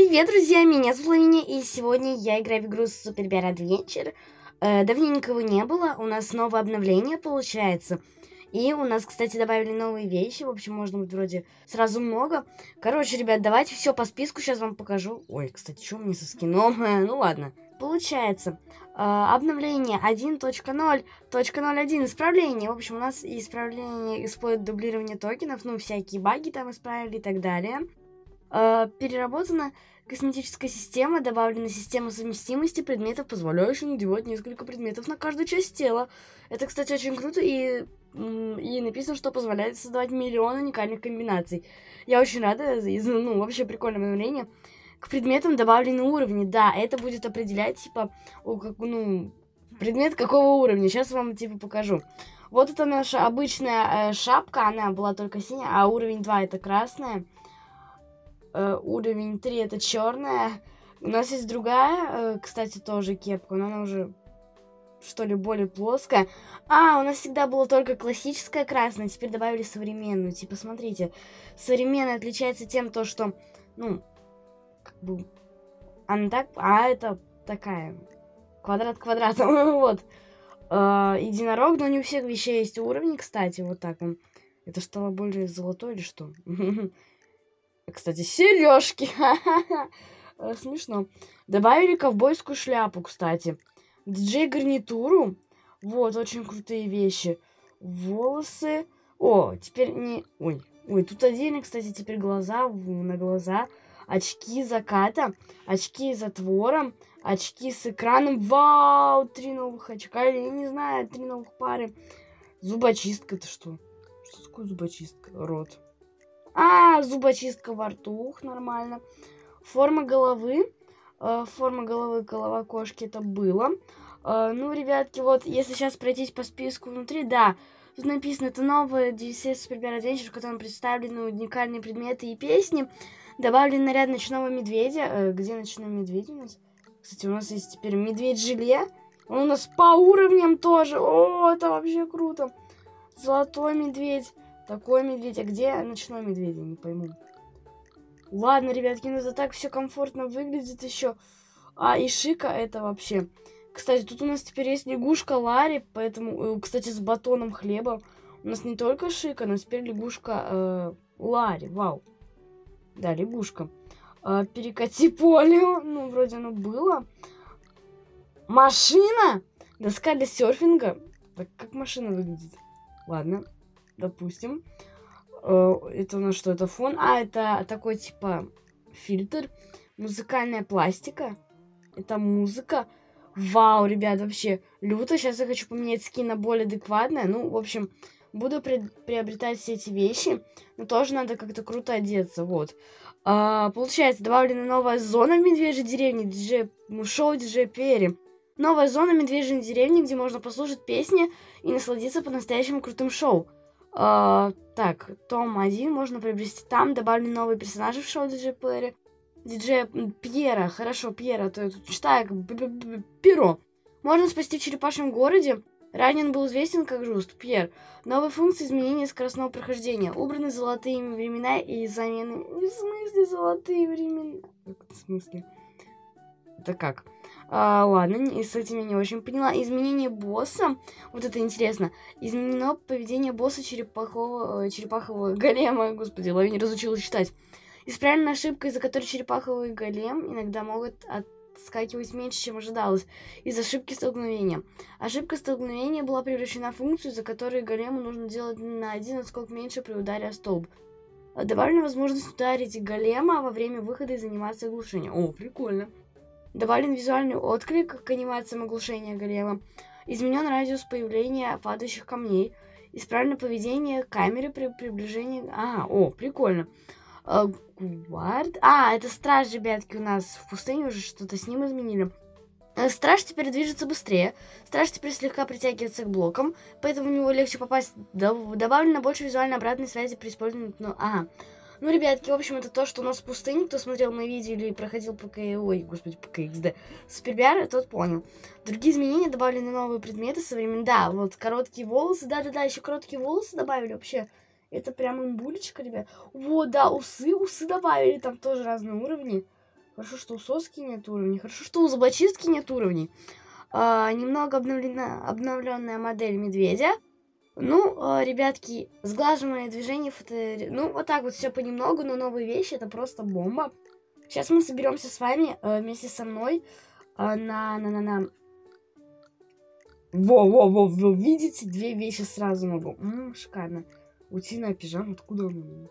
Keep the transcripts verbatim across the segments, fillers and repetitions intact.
Привет, друзья, меня зовут Лавиния, и сегодня я играю в игру Super Bear Adventure. Э, давненько его не было, у нас новое обновление получается. И у нас, кстати, добавили новые вещи, в общем, можно быть вроде сразу много. Короче, ребят, давайте все по списку сейчас вам покажу. Ой, кстати, что мне со скином? Ну ладно. Получается, э, обновление один точка ноль точка ноль один, исправление. В общем, у нас исправление использует дублирование токенов, ну, всякие баги там исправили и так далее. Uh, переработана косметическая система, добавлена система совместимости предметов, позволяющая надевать несколько предметов на каждую часть тела. Это, кстати, очень круто, и, и написано, что позволяет создавать миллион уникальных комбинаций. Я очень рада, ну, вообще прикольное обновление. К предметам добавлены уровни, да, это будет определять, типа, о, как, ну, предмет какого уровня. Сейчас вам, типа, покажу. Вот это наша обычная э, шапка, она была только синяя, а уровень два это красная. Uh, уровень три это черная. У нас есть другая, uh, кстати, тоже кепка, но она уже, что ли, более плоская. А, у нас всегда была только классическая красная, теперь добавили современную. Типа, смотрите, современная отличается тем, то, что, ну, как бы, она так, а это такая, квадрат квадратом, вот. Uh, единорог, но не у всех вещей есть уровни, кстати, вот так он. Это стало более золотой или что? Кстати, сережки. Смешно. Добавили ковбойскую шляпу, кстати. Диджей-гарнитуру. Вот, очень крутые вещи. Волосы. О, теперь не... Ой, ой, тут отдельно, кстати, теперь глаза на глаза. Очки заката. Очки с затвором. Очки с экраном. Вау, три новых очка. Или, я не знаю, три новых пары. Зубочистка. Это что? Что такое зубочистка? Рот. А, зубочистка во рту, ух, нормально. Форма головы. Э, форма головы, голова кошки, это было. Э, ну, ребятки, вот, если сейчас пройтись по списку внутри, да, тут написано, это новая ди эс эс Super Bear Adventure, в котором представлены уникальные предметы и песни. Добавлен наряд ночного медведя. Э, где ночной медведь у нас? Кстати, у нас есть теперь медведь-желе. Он у нас по уровням тоже. О, это вообще круто. Золотой медведь. Такой медведь. А где ночной медведь? Я не пойму. Ладно, ребятки, ну это так все комфортно выглядит еще. А, и шика это вообще. Кстати, тут у нас теперь есть лягушка Ларри, поэтому, кстати, с батоном хлеба. У нас не только шика, но теперь лягушка э, Ларри. Вау. Да, лягушка. Э, перекати поле. Ну, вроде оно было. Машина? Доска для серфинга. Так, как машина выглядит? Ладно. Допустим. Это у нас что? Это фон? А, это такой, типа, фильтр. Музыкальная пластика. Это музыка. Вау, ребят, вообще люто. Сейчас я хочу поменять скин на более адекватное. Ну, в общем, буду при приобретать все эти вещи. Но тоже надо как-то круто одеться. Вот. А, получается, добавлена новая зона в Медвежьей деревне. Диджей... Шоу Диджей Перри. Новая зона Медвежьей деревни, где можно послушать песни и насладиться по-настоящему крутым шоу. Uh, так, том один можно приобрести там. Добавлены новые персонажи в шоу Диджей Перри. Диджей Пьера. Хорошо, Пьера. То я тут читаю как перо. Можно спасти в черепашьем городе. Ранее он был известен как Жуст. Пьер. Новые функции изменения скоростного прохождения. Убраны золотые времена и замены... В смысле золотые времена? В смысле? Это как? А, ладно, и с этим я не очень поняла. Изменение босса. Вот это интересно. Изменено поведение босса черепахового, черепахового голема. Господи, Лави не разучилась читать. Исправлена ошибка, из-за которой черепаховый голем иногда могут отскакивать меньше, чем ожидалось. Из-за ошибки столкновения. Ошибка столкновения была превращена в функцию, из-за которой голему нужно делать на один отскок меньше при ударе о столб. Добавлена возможность ударить голема во время выхода из анимации оглушения. О, прикольно. Добавлен визуальный отклик к анимациям оглушения голема. Изменен радиус появления падающих камней. Исправлено поведение камеры при приближении... А, о, прикольно. Гвард. А, это страж, ребятки, у нас в пустыне уже что-то с ним изменили. Страж теперь движется быстрее. Страж теперь слегка притягивается к блокам, поэтому у него легче попасть. Добавлено больше визуальной обратной связи при использовании... Ну, ага. Ну, ребятки, в общем, это то, что у нас в пустыне. Кто смотрел мои видео или проходил по КС... Ой, господи, по КСД. Super Bear, тот понял. Другие изменения, добавлены новые предметы современные. Да, вот короткие волосы. Да-да-да, еще короткие волосы добавили вообще. Это прям имбулечка, ребят. Вот, да, усы, усы добавили. Там тоже разные уровни. Хорошо, что у соски нет уровней. Хорошо, что у зубочистки нет уровней. А, немного обновлена, обновленная модель медведя. Ну, а, ребятки, сглаживание движений, фото... ну, вот так вот все понемногу, но новые вещи, это просто бомба. Сейчас мы соберемся с вами а, вместе со мной а, на, на, на, на... Во-во-во, вы видите, две вещи сразу могу. М-м, шикарно. Утиная пижама, откуда у меня?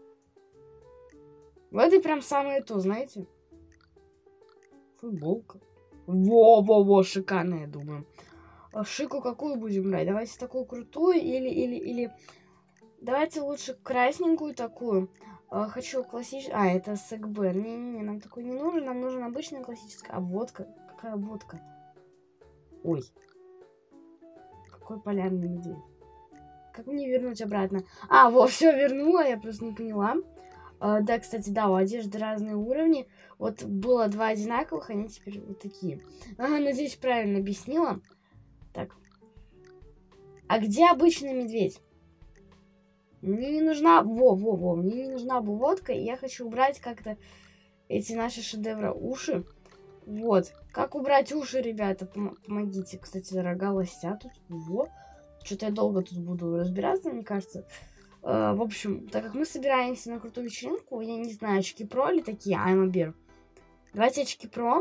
В этой прям самое то, знаете? Футболка. Во-во-во, шикарно, я думаю. А шику какую будем брать? Давайте такую крутую или, или, или... Давайте лучше красненькую такую. А, хочу классическую... А, это СГБ. Не-не-не, нам такой не нужен. Нам нужен обычная классическая. А водка? Какая водка? Ой. Какой полярный медведь. Как мне вернуть обратно? А, во, все вернула, я просто не поняла. А, да, кстати, да, у одежды разные уровни. Вот было два одинаковых, они теперь вот такие. Ага, надеюсь, правильно объяснила. Так. А где обычный медведь? Мне не нужна... Во-во-во, мне не нужна обводка, и я хочу убрать как-то эти наши шедевры уши. Вот. Как убрать уши, ребята? Пом помогите. Кстати, рога лося тут. Во. Что-то я долго тут буду разбираться, мне кажется. Э, в общем, так как мы собираемся на крутую вечеринку, я не знаю, очки про или такие, I'm a bear. Давайте очки про.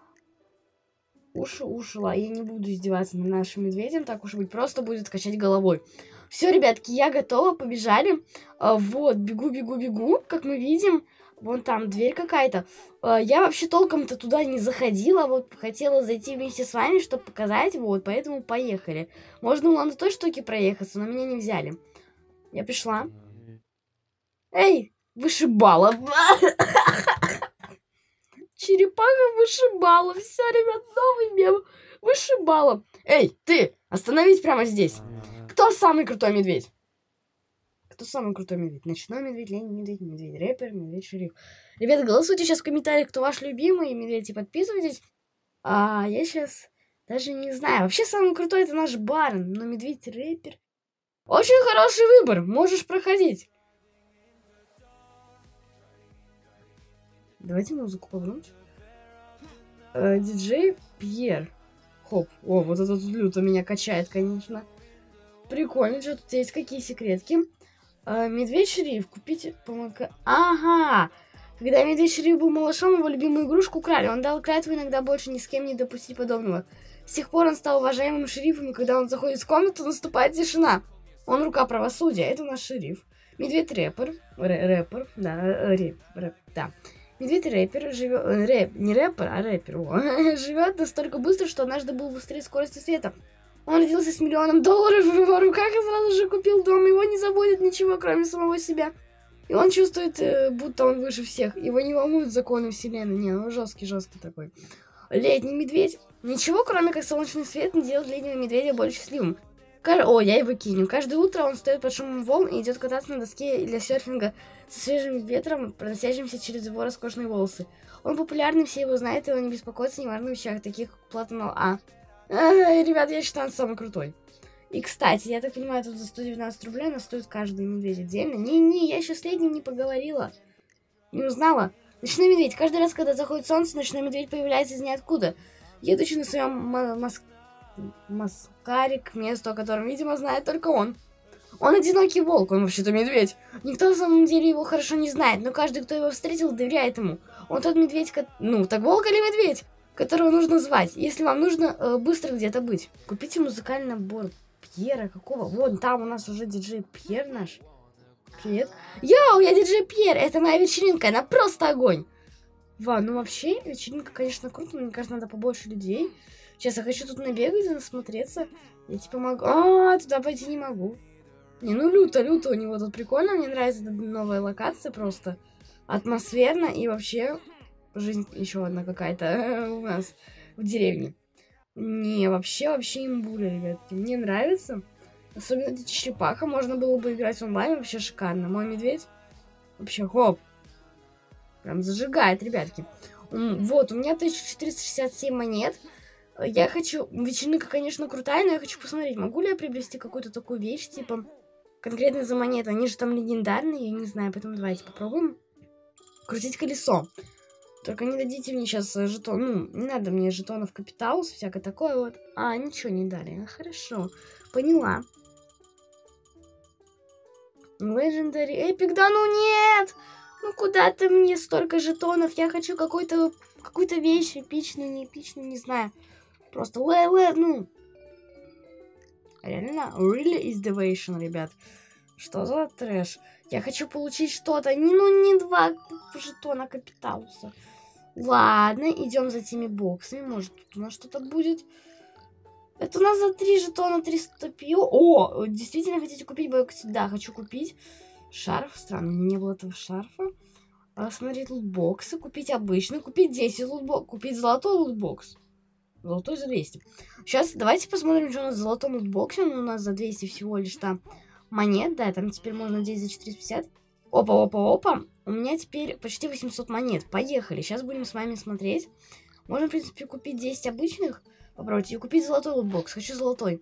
Уши, уши, я не буду издеваться над нашим медведем, так уж и быть, просто будет качать головой. Все, ребятки, я готова, побежали. А, вот, бегу, бегу, бегу, как мы видим. Вон там дверь какая-то. А, я вообще толком-то туда не заходила, вот хотела зайти вместе с вами, чтобы показать, вот, поэтому поехали. Можно было на той штуке проехаться, но меня не взяли. Я пришла. Эй, вышибала. Черепаха вышибала. Все, ребят, новый мем. Вышибала. Эй, ты, остановись прямо здесь. Кто самый крутой медведь? Кто самый крутой медведь? Ночной медведь, летний медведь, медведь рэпер, медведь шериф. Ребята, голосуйте сейчас в комментариях, кто ваш любимый медведь, и подписывайтесь. А я сейчас даже не знаю. Вообще самый крутой это наш Барн, но медведь рэпер. Очень хороший выбор, можешь проходить. Давайте музыку погромче. Э, диджей Пьер. Хоп. О, вот это тут люто меня качает, конечно. Прикольно, что тут есть какие секретки. Э, Медведь-шериф. Купите помока. Ага. Когда Медведь-шериф был малышом, его любимую игрушку украли. Он дал клятву иногда больше ни с кем не допустить подобного. С тех пор он стал уважаемым шерифом, и когда он заходит в комнату, наступает тишина. Он рука правосудия. Это наш шериф. Медведь-рэпер. Рэпер. Да, рэп, рэп, да. Медведь-рэпер живет... Рэп, не рэпер, а рэпер. Живет настолько быстро, что однажды был быстрее скорости света. Он родился с миллионом долларов в его руках и сразу же купил дом. Его не заботит ничего, кроме самого себя. И он чувствует, будто он выше всех. Его не волнуют законы вселенной. Не, ну жесткий-жесткий такой. Летний медведь. Ничего, кроме как солнечный свет, не делает летнего медведя более счастливым. О, я его киню. Каждое утро он встает под шумом волн и идет кататься на доске для серфинга со свежим ветром, проносящимся через его роскошные волосы. Он популярный, все его знают, и он не беспокоится ни о важных вещах, таких как плата на... А. а ребят, я считаю, он самый крутой. И, кстати, я так понимаю, тут за сто девятнадцать рублей она стоит каждый медведь отдельно. Не-не, я еще с летним не поговорила. Не узнала. Ночной медведь. Каждый раз, когда заходит солнце, ночной медведь появляется из ниоткуда. Едучи на своем моск... маскаре к месту, о котором, видимо, знает только он. Он одинокий волк, он вообще-то медведь. Никто на самом деле его хорошо не знает, но каждый, кто его встретил, доверяет ему. Он тот медведь, ко... ну, так волк или медведь, которого нужно звать, если вам нужно э, быстро где-то быть. Купите музыкальный набор Пьера какого? Вон там у нас уже диджей Пьер наш. Привет. Йоу, я диджей Пьер, это моя вечеринка, она просто огонь. Ва, ну вообще, вечеринка, конечно, круто, но мне кажется, надо побольше людей. Сейчас я хочу тут набегать и насмотреться. Я типа могу... А, туда пойти не могу. Не, ну люто, люто у него тут прикольно. Мне нравится новая локация просто. Атмосферно и вообще жизнь еще одна какая-то у нас в деревне. Не, вообще, вообще имбуля, ребятки. Мне нравится. Особенно эта черепаха. Можно было бы играть онлайн. Вообще шикарно. Мой медведь вообще хоп. Прям зажигает, ребятки. Вот, у меня тысяча четыреста шестьдесят семь монет. Я хочу... Вечеринка, конечно, крутая, но я хочу посмотреть, могу ли я приобрести какую-то такую вещь, типа, конкретно за монеты. Они же там легендарные, я не знаю, поэтому давайте попробуем. Крутить колесо. Только не дадите мне сейчас жетон. Ну, не надо мне жетонов капиталус, всякое такое вот. А, ничего не дали. А, хорошо. Поняла. Legendary Epic. Да ну нет! Ну куда ты мне столько жетонов? Я хочу какой-то какую-то вещь эпичную, не эпичную, не знаю. Просто лэ-лэ, ну. Реально? Really is devotion, ребят. Что за трэш? Я хочу получить что-то. Не, ну, не два жетона капиталуса. Ладно, идем за теми боксами. Может, тут у нас что-то будет. Это у нас за три жетона триста пью. О, действительно хотите купить бокс? Да, хочу купить. Шарф. Странно, у меня не было этого шарфа. А, смотреть лутбоксы. Купить обычный. Купить десять лутбоксов. Купить золотой лутбокс. Золотой за двести. Сейчас давайте посмотрим, что у нас в золотом лутбоксе. У нас за двести всего лишь там монет. Да, там теперь можно здесь за четыреста пятьдесят. Опа, опа, опа. У меня теперь почти восемьсот монет. Поехали. Сейчас будем с вами смотреть. Можно, в принципе, купить десять обычных. Попробуйте. И купить золотой лутбокс. Хочу золотой.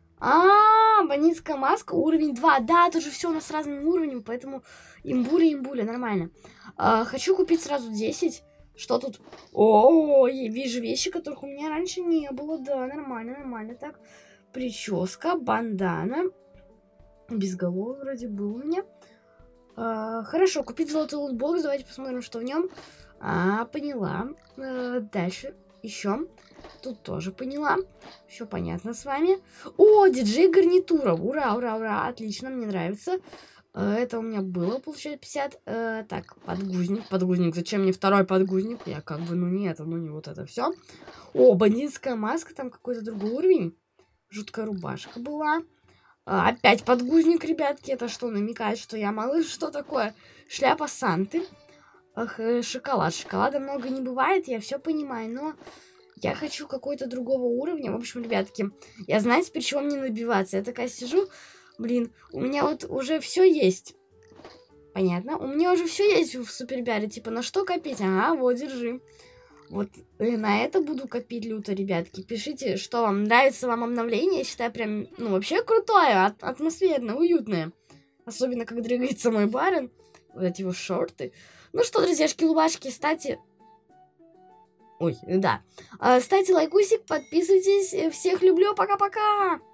А, бандитская маска. Уровень два. Да, тут же все у нас с разным уровнем. Поэтому имбуля, имбуля. Нормально. А, хочу купить сразу десять. Что тут? О, я вижу вещи, которых у меня раньше не было. Да, нормально, нормально. Так, прическа, бандана. Безголовый вроде был у меня. А, хорошо, купить золотой лутбокс. Давайте посмотрим, что в нем. А, поняла. А, дальше еще. Тут тоже поняла. Все понятно с вами. О, диджей гарнитура. Ура, ура, ура. Отлично, мне нравится. Это у меня было, получается, пятьдесят. Э, так, подгузник, подгузник. Зачем мне второй подгузник? Я как бы, ну не это, ну не вот это все. О, бандитская маска, там какой-то другой уровень. Жуткая рубашка была. А, опять подгузник, ребятки. Это что, намекает, что я малыш? Что такое? Шляпа Санты. Ах, э, шоколад. Шоколада много не бывает, я все понимаю, но я хочу какой-то другого уровня. В общем, ребятки, я знаю теперь, чего мне набиваться. Я такая сижу... Блин, у меня вот уже все есть. Понятно? У меня уже все есть в Супербиаре. Типа, на что копить? Ага, вот, держи. Вот на это буду копить люто, ребятки. Пишите, что вам нравится вам обновление. Я считаю, прям, ну, вообще крутое, от атмосферное, уютное. Особенно, как двигается мой барин. Вот эти его шорты. Ну что, друзьяшки-лубашки, кстати... Ой, да. Ставьте лайкусик, подписывайтесь. Всех люблю, пока-пока!